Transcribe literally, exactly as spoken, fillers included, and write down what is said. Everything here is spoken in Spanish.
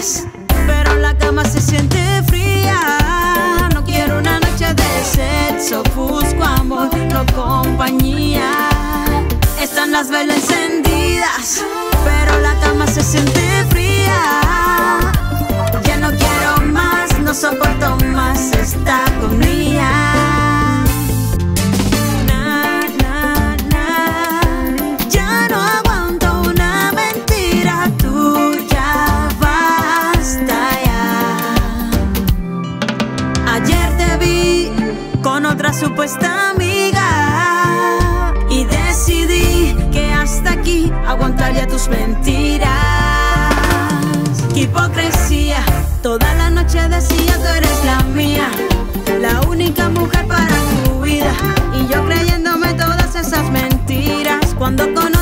encendidas, pero la cama se siente fría. No quiero una noche de sexo, busco amor, no compañía. Están las velas encendidas, pero la cama se siente fría. Ya no quiero más, no soporto más esta agonía. Otra supuesta amiga y decidí que hasta aquí aguantaría tus mentiras. Qué hipocresía, toda la noche decía tú eres la mía, la única mujer para tu vida, y yo creyéndome todas esas mentiras. Cuando conocí